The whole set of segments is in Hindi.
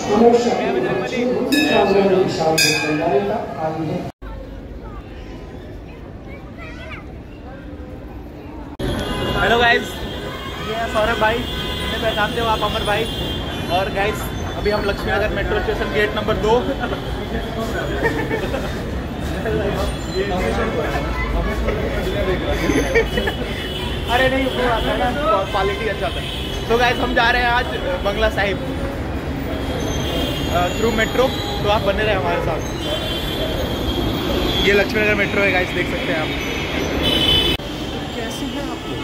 हेलो गाइस, ये है सौरभ भाई, इन्हें पहचानते हो आप, अमर भाई। और गाइस अभी हम Lakshmi Nagar metro station gate number 2 अरे नहीं, वो आता है ना, क्वालिटी अच्छा था। तो गाइस हम जा रहे हैं आज बंगला साहिब थ्रू मेट्रो, तो आप बने रहे हमारे साथ। ये लक्ष्मी नगर मेट्रो है गाइस, देख सकते हैं आप। कैसे हैं आपको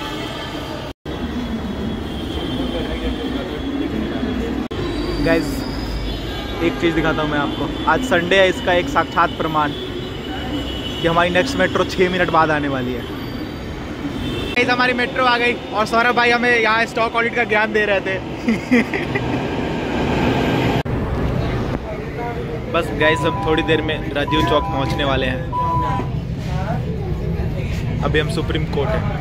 गाइस, एक चीज़ दिखाता हूँ मैं आपको। आज संडे है, इसका एक साक्षात प्रमाण कि हमारी नेक्स्ट मेट्रो 6 मिनट बाद आने वाली है। गाइस हमारी मेट्रो आ गई और सौरभ भाई हमें यहाँ स्टॉक ऑडिट का ज्ञान दे रहे थे। बस गाइस हम थोड़ी देर में राजीव चौक पहुँचने वाले हैं। अभी हम सुप्रीम कोर्ट है।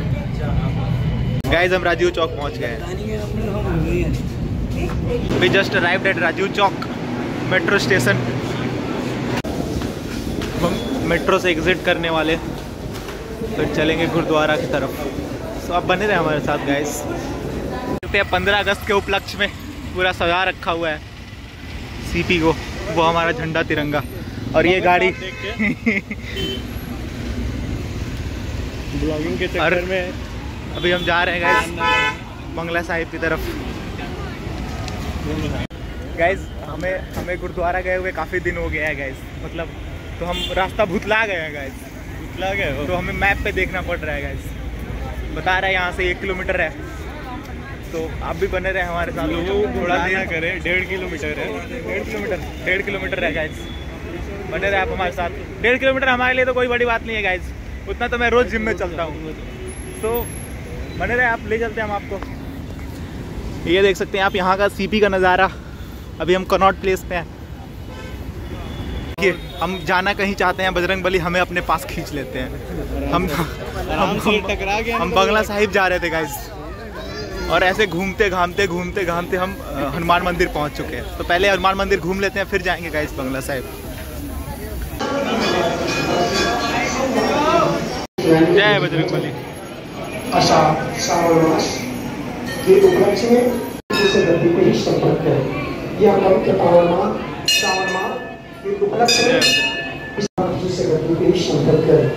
गाइस हम राजीव चौक पहुँच गए हैं। We just arrived at Rajiv Chowk metro station. हम मेट्रो से एग्जिट करने वाले, फिर चलेंगे गुरुद्वारा की तरफ। तो आप बने रहे हमारे साथ गाइस। 15 अगस्त के उपलक्ष्य में पूरा सजा रखा हुआ है सीपी को, वो हमारा झंडा तिरंगा। और ये गाड़ी ब्लॉगिंग के चक्कर में अभी हम जा रहे हैं गाइस बंगला साहिब की तरफ। गाइस हमें गुरुद्वारा गए हुए काफ़ी दिन हो गया है गाइस, मतलब तो हम रास्ता भुतला गए हैं गाइस, भुतला गए हो। तो हमें मैप पे देखना पड़ रहा है गाइस। बता रहा है यहाँ से 1 किलोमीटर है, तो आप भी बने रहे हमारे साथ। थोड़ा देर करें, 1.5 किलोमीटर है, 1.5 किलोमीटर है गाइस। बने रहे आप हमारे साथ। 1.5 किलोमीटर हमारे लिए तो कोई बड़ी बात नहीं है गाइस, उतना तो मैं रोज़ जिम में चलता हूँ। तो बने रहे आप, ले चलते हैं हम आपको। ये देख सकते हैं आप यहाँ का सीपी का नज़ारा। अभी हम कनॉट प्लेस पे हैं। हम जाना कहीं चाहते हैं, बजरंगबली हमें अपने पास खींच लेते हैं। हम बंगला साहिब जा रहे थे गाइस, और ऐसे घूमते घामते हम हनुमान मंदिर पहुँच चुके हैं। तो पहले हनुमान मंदिर घूम लेते हैं, फिर जाएंगे गाइस बंगला साहिब। जय बजरंगबली। के उपलक्ष्य में से गति को ही संपर्क करें। यह कम के पावन माह श्रावण माह के उपलक्ष्य में इस से गति को ही संपर्क करें।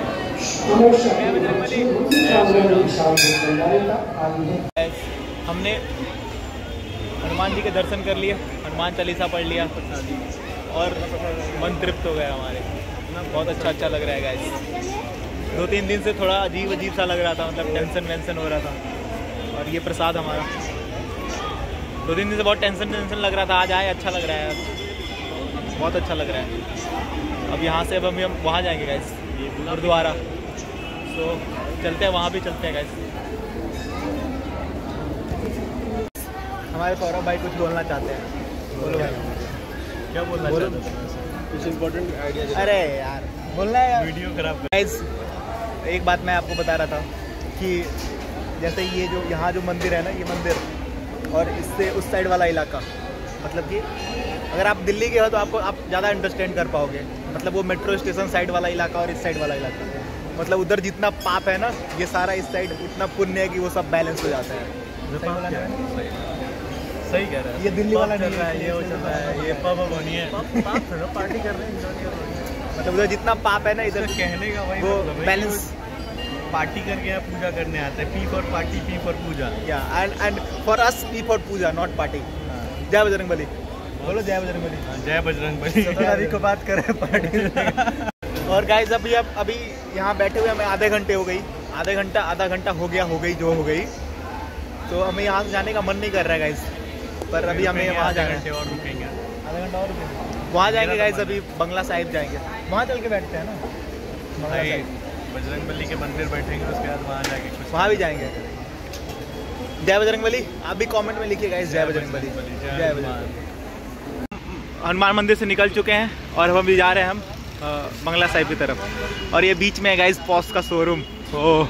हमने हनुमान जी के दर्शन कर लिए, हनुमान चालीसा पढ़ लिया और मन तृप्त हो गया हमारे। बहुत अच्छा लग रहा है गाइस। 2-3 दिन से थोड़ा अजीब सा लग रहा था, मतलब टेंशन हो रहा था। और ये प्रसाद हमारा, 2-3 दिन से बहुत टेंशन लग रहा था। आज आए, अच्छा लग रहा है, बहुत अच्छा लग रहा है। अब यहाँ से अब हम वहाँ जाएंगे गाइस, गुरुद्वारा। तो चलते हैं, वहाँ भी चलते हैं गाइस। हमारे सौरभ भाई कुछ बोलना चाहते हैं। बोलो भाई, क्या बोलना चाहते हैं? कुछ इम्पोर्टेंट आइडिया। अरे यार बोलना है यार, वीडियो खराब गाइस। एक बात मैं आपको बता रहा था कि जैसे ये जो यहाँ जो मंदिर है ना, ये मंदिर और इससे उस साइड वाला इलाका, मतलब कि अगर आप दिल्ली के हो तो आप ज़्यादा अंडरस्टैंड कर पाओगे। मतलब वो मेट्रो स्टेशन साइड वाला इलाका और इस साइड वाला इलाका, मतलब उधर जितना पाप है ना, ये सारा इस साइड उतना पुण्य है कि वो सब बैलेंस हो जाता है। सही कह रहा है। ये दिल्ली वाला चल रहा है, ये वो चल रहा है, ये पब बनी है, पार्टी कर रहे हैं, मतलब उधर जितना पाप है ना, इधर कहने का वो बैलेंस। पार्टी करके यहाँ पूजा करने आते हैं। P for party, P for Puja. या and for us P for Puja, not party. जय बजरंगबली। बोलो जय बजरंगबली। जय बजरंगबली को बात करें पार्टी। और गाइस अभी यहाँ बैठे हुए हमें आधे घंटे हो गई, आधा घंटा हो गया, हो गई। तो हमें यहाँ से जाने का मन नहीं कर रहा है गाइस, पर अभी हमें वहाँ जाना है। और रुकेंगे, आधा घंटा और रुकेंगे, वहाँ जाएंगे गाइस। अभी बंगला साहिब जाएंगे, वहाँ चल के बैठते हैं ना, बजरंगबली के मंदिर बैठेंगे, उसके बाद वहाँ जाके वहाँ भी जाएंगे। जय बजरंगबली। आप भी कमेंट में लिखिए गाइस, जय बजरंगबली, जय बजरंगबली। हनुमान मंदिर से निकल चुके हैं और हम भी जा रहे हैं हम बंगला साहिब की तरफ। और ये बीच में है गाइस पॉस का शोरूम। ओह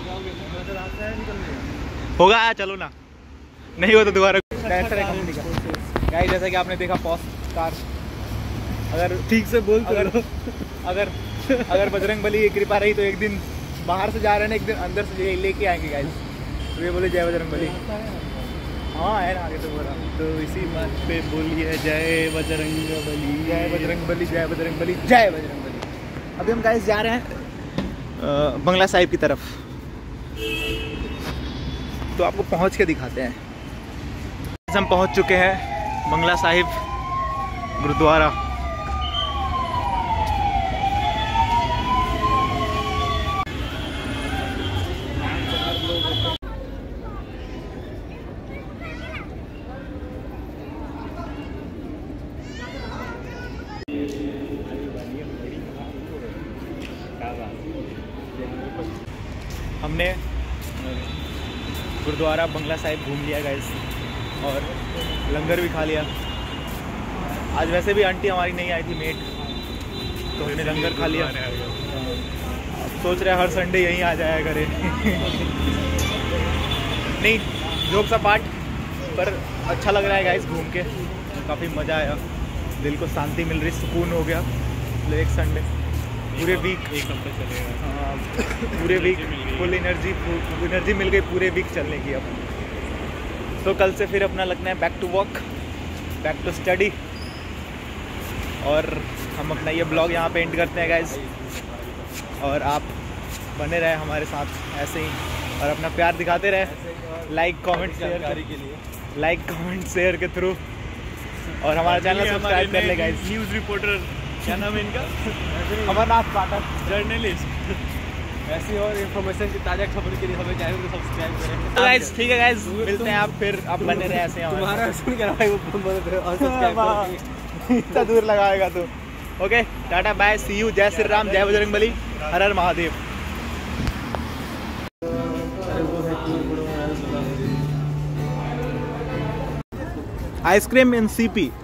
होगा, चलो ना, नहीं हो तो दोबारा। कंपनी का गाइस जैसा कि आपने देखा पोस्ट कार, अगर ठीक से बोल तो अगर बजरंग बली की कृपा रही तो एक दिन बाहर से जा रहे हैं ना, एक दिन अंदर से लेके आएंगे गाइस। तो ये बोले जय बजरंग बली। हाँ है ना, आगे तो बोला। तो इसी बात पे बोलिए जय बजरंग बली, जय बजरंग बली, जय बजरंग बली, जय बजरंग बली। अभी हम गाइस जा रहे हैं बंगला साहिब की तरफ, तो आपको पहुंच के दिखाते हैं। हम पहुंच चुके हैं बंगला साहिब गुरुद्वारा। हमने गुरुद्वारा बंगला साहिब घूम लिया गाइस और लंगर भी खा लिया। आज वैसे भी आंटी हमारी नहीं आई थी मेट, तो हमने लंगर खा लिया। अब सोच रहे हर संडे यहीं आ जाया करें। नहीं जोक्स अपार्ट, पर अच्छा लग रहा है गाइस घूम के, काफ़ी मज़ा आया, दिल को शांति मिल रही, सुकून हो गया। मतलब एक संडे पूरे वीक, एक हफ्ते चलेगा। पूरे वीक फुल एनर्जी मिल गई पूरे वीक चलने की। अब तो कल से फिर अपना लगना है back to work, back to study. और हम अपना ये ब्लॉग यहाँ पे एंड करते हैं गाइस, और आप बने रहे हमारे साथ ऐसे ही और अपना प्यार दिखाते रहे लाइक कमेंट शेयर के थ्रू, और हमारा चैनल सब्सक्राइब कर ले गाइस। न्यूज़ रिपोर्टर, क्या नाम है इनका? अमरनाथ पाठक, जर्नलिस्ट। ऐसी और इन्फॉर्मेशन की ताज़ा खबर के लिए हमें चैनल को सब्सक्राइब करें। तो गाइस ठीक है गाइस, मिलते हैं आप फिर, आप बने रहे ऐसे। तुम्हारा सुन कर भाई वो इतना दूर लगाएगा तो। Okay tata bye, see you, जय श्री राम, जय बजरंग बली, हर हर महादेव। Ice cream in CP.